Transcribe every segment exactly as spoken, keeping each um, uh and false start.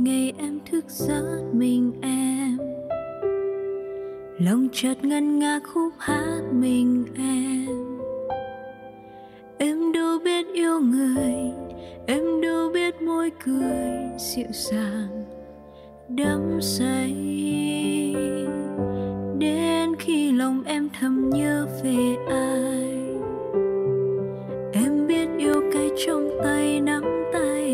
ngày em thức giấc mình em, lòng chợt ngân nga khúc hát mình em. Em đâu biết yêu người, em đâu biết môi cười dịu dàng đắm say, đến khi lòng em thầm nhớ về ai. Em biết yêu cái trong tay nắm tay,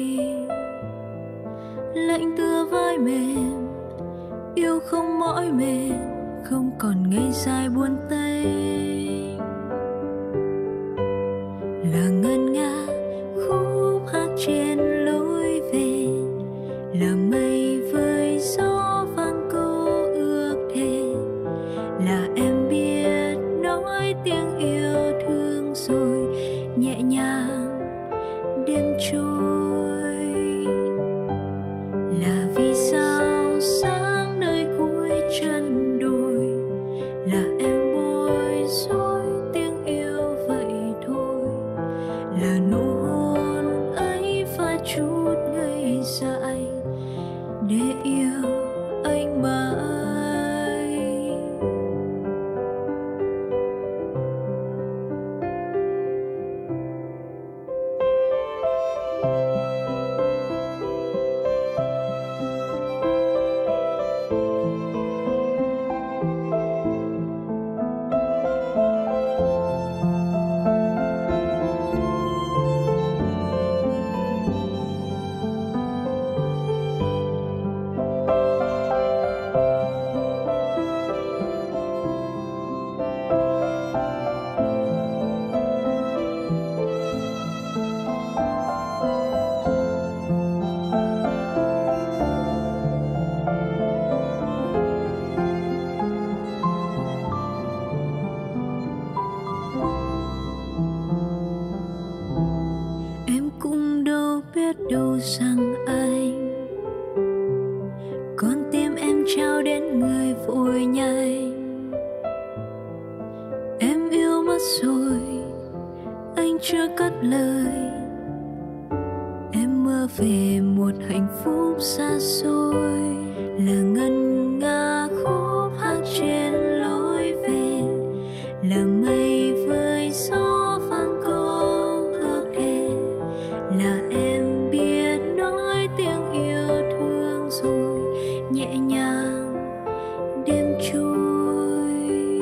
lạnh tựa vai mềm, yêu không mỏi mệt, không còn ngày dài buồn tênh. Là ngân nga khúc hát trên lối về, là mây với gió vang câu ước thề. Là em biết nói tiếng yêu thương rồi nhẹ nhàng đêm trôi. Là vì sao sáng nơi cuối chân đồi, là em bối rối tiếng yêu vậy thôi. Là nụ hôn ấy pha chút ngây dại để yêu anh mãi. Đâu rằng anh con tim em trao đến người vội nhanh. Em yêu mất rồi anh chưa cất lời, em mơ về một hạnh phúc xa xôi. Là ngân nga khúc hát trên lối về, là mây với gió vang câu ước thề. Là em tiếng yêu thương rồi nhẹ nhàng đêm trôi.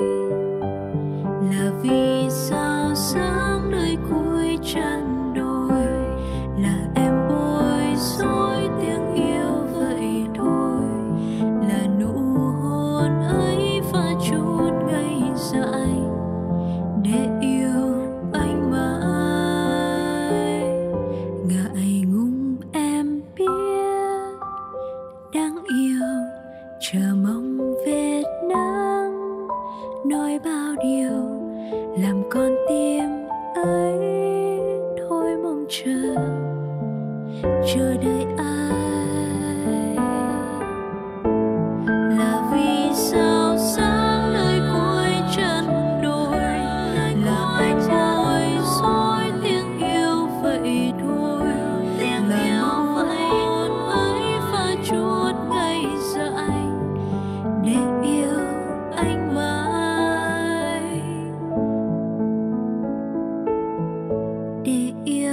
Là vì sao sáng nơi cuối chân đồi, là em bối rối tiếng yêu vậy thôi. Là nụ hôn ấy pha chút ngây dại để yêu anh mãi. Ngại ngùng em biết đáng yêu, chờ mong vết nắng nói bao điều làm con tim ấy thôi mong chờ chờ đợi ai. Là vì sao sáng nơi cuối chân đồi, là anh bối rối tiếng yêu vậy thôi. Là mong hôn ấy pha chút ngây dại để yêu anh mãi, để yêu